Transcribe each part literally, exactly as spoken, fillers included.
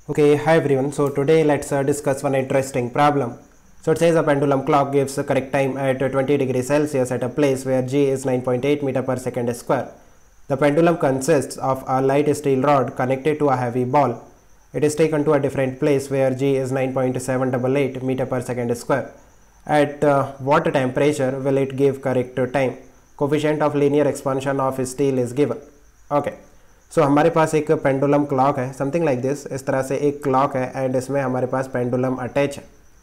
Okay, hi everyone. So today let's uh, discuss one interesting problem. So it says a pendulum clock gives the correct time at uh, twenty degrees Celsius at a place where G is nine point eight meter per second square. The pendulum consists of a light steel rod connected to a heavy ball. It is taken to a different place where G is nine point seven eight eight meter per second square. At uh, what temperature will it give correct time? Coefficient of linear expansion of steel is given. Okay. So so, हमारे पास एक pendulum clock है something like this. इस तरह से एक clock है and इसमें हमारे पास पेंडुलम अटैच है.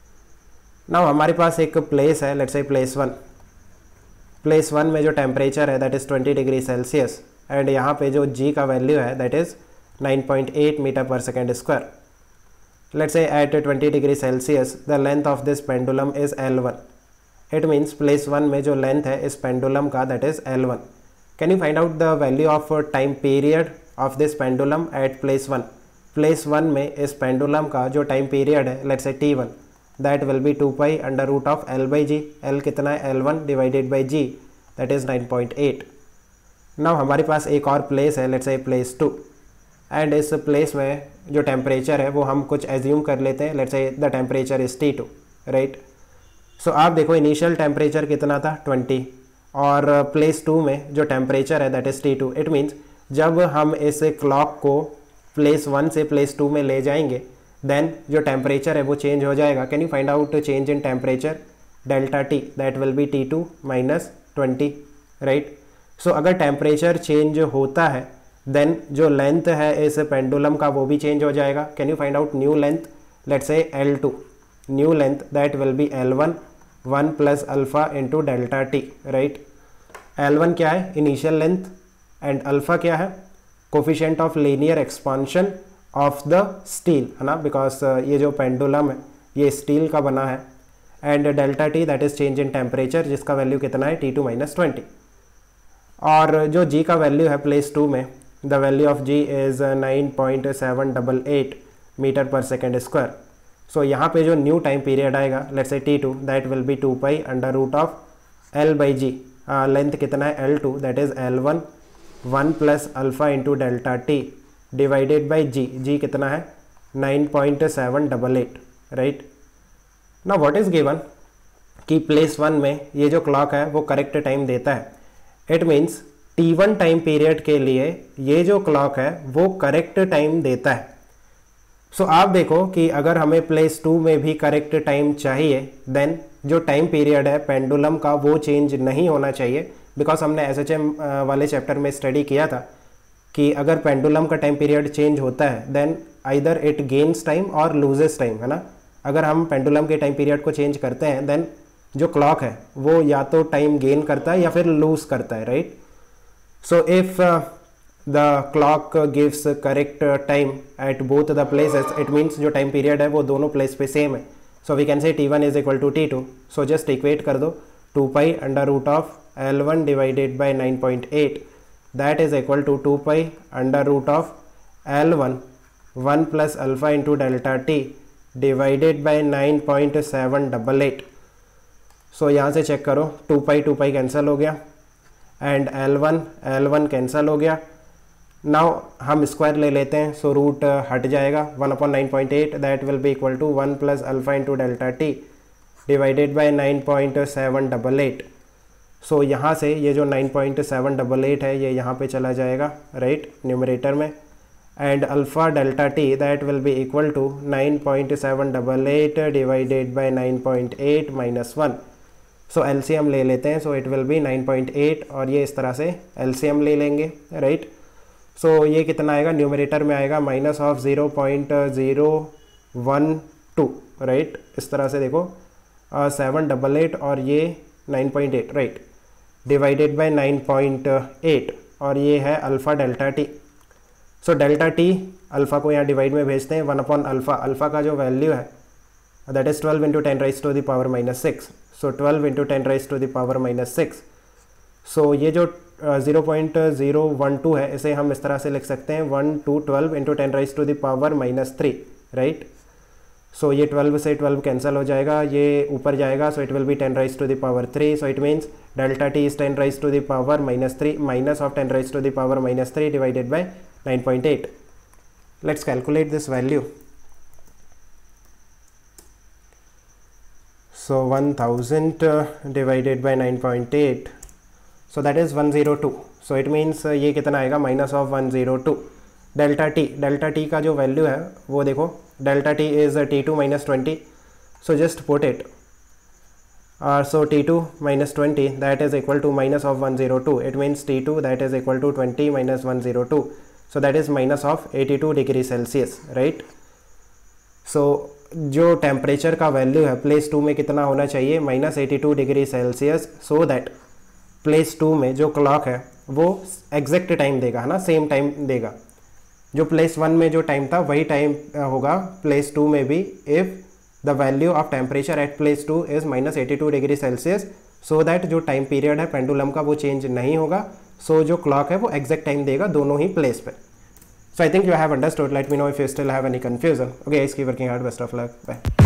नाउ हमारे पास एक प्लेस है, let's say place one. Place one में जो टेम्परेचर है that is twenty degree Celsius and यहाँ पे जो जी का वैल्यू है that is nine point eight meter per second square. Let's say at twenty degree Celsius the length of this pendulum is L one. It means place one में जो length है इस pendulum का that is L one. Can you find out the value of time period of this pendulum at place one? Place one में इस pendulum का जो time period है let's say T one, that will be two pi under root of L by G. L कितना है L one divided by G, that is nine point eight. Now हमारे पास एक और place है let's say place two and इस place में जो temperature है वो हम कुछ assume कर लेते हैं let's say the temperature is T two, right? So आप देखो initial temperature कितना था ट्वेंटी और प्लेस टू में जो टेम्परेचर है that is T two. It means जब हम इस क्लॉक को प्लेस वन से प्लेस टू में ले जाएंगे देन जो टेम्परेचर है वो चेंज हो जाएगा. Can you find out change in temperature? Delta T that will be T two minus twenty, right. So अगर टेम्परेचर चेंज होता है देन जो लेंथ है इस पेंडुलम का वो भी चेंज हो जाएगा. Can you find out new length? Let's say L two. New length that will be L one one plus alpha into delta T, right. L one क्या है? इनिशियल लेंथ एंड अल्फ़ा क्या है? Coefficient of linear expansion of the steel, है ना, because ये जो pendulum है ये स्टील का बना है. And delta T that is change in temperature जिसका वैल्यू कितना है टी टू माइनस ट्वेंटी. और जो जी का वैल्यू है प्लेस टू में the value of G is nine point seven double eight meter per second square. So यहाँ पे जो न्यू टाइम पीरियड आएगा let's say T two that will be two pi under root of L by G. Length कितना है L two that is L one one plus alpha into delta T divided by G. G कितना है nine point seven double eight, right. Now what is given कि place one में ये जो clock है वो करेक्ट टाइम देता है. It means T one time period के लिए ये जो क्लॉक है वो करेक्ट टाइम देता है. सो so, आप देखो कि अगर हमें प्लेस टू में भी करेक्ट टाइम चाहिए देन जो टाइम पीरियड है पेंडुलम का वो चेंज नहीं होना चाहिए. बिकॉज हमने एस एच एम वाले चैप्टर में स्टडी किया था कि अगर पेंडुलम का टाइम पीरियड चेंज होता है then either it gains time और लूजेस टाइम, है ना. अगर हम पेंडुलम के टाइम पीरियड को चेंज करते हैं देन जो क्लॉक है वो या तो टाइम गेन करता है या फिर लूज करता है, right. So if the clock gives correct time at both the places, it means जो time period है वो दोनों place पे same है. so we can say T one is equal to T two. so just equate कर दो two pi under root of L one divided by nine point eight that is equal to two pi under root of L one one plus alpha into delta t divided by nine point seven double eight. so यहाँ से check करो two pi two pi cancel हो गया and L one L one cancel हो गया. Now हम square ले लेते हैं सो so रूट हट जाएगा one upon nine point eight that will be equal to one plus alpha into delta T divided by nine point seven double eight. So यहाँ से ये जो nine point seven double eight है ये यहाँ पे चला जाएगा, राइट, न्यूमरेटर में. And alpha delta T that will be equal to nine point seven double eight divided by nine point eight minus one. So L C M ले लेते हैं so it will be nine point eight और ये इस तरह से L C M ले लेंगे, राइट. सो so, ये कितना आएगा न्यूमरेटर में आएगा minus of zero point zero one two, right. इस तरह से देखो सेवन डबल एट और ये nine point eight, right, divided by nine point eight और ये है alpha delta T. So delta T alpha को यहाँ डिवाइड में भेजते हैं वन अपॉन अल्फ़ा. अल्फ़ा का जो वैल्यू है that is twelve into ten raise to the power minus six. So twelve into ten raise to the power minus six. So ये जो zero point zero one two है इसे हम इस तरह से लिख सकते हैं one two twelve into ten raise to the power minus three, right. So ये ट्वेल्व से ट्वेल्व कैंसिल हो जाएगा, ये ऊपर जाएगा so it will be ten raise to the power three. So it means delta T is ten raise to the power minus three minus of ten raise to the power minus three divided by nine point eight. Let's calculate this value. so one thousand uh, divided by nine point eight, so that is one hundred two. so it means uh, ये कितना आएगा, minus of one hundred two. Delta T, delta T का जो value है वो देखो, delta T is T two minus twenty. So just put it. Uh, so T two minus twenty, that is equal to minus of one hundred two. It means T two that is equal to twenty minus one hundred two. So that is minus of eighty-two degree Celsius, right? So जो temperature का value है place two में कितना होना चाहिए, minus eighty two degree Celsius, so that place two में जो clock है वो एग्जैक्ट टाइम देगा, है ना, सेम टाइम देगा. जो प्लेस वन में जो टाइम था वही टाइम होगा प्लेस टू में भी, if the value of temperature at place two is minus eighty two degree Celsius, so that जो टाइम पीरियड है पेंडुलम का वो चेंज नहीं होगा. सो so, जो क्लॉक है वो एग्जैक्ट टाइम देगा दोनों ही प्लेस पे. So I think you have understood. Let me know if you still have any confusion. Okay, इसकी working hard. Best of luck. Bye.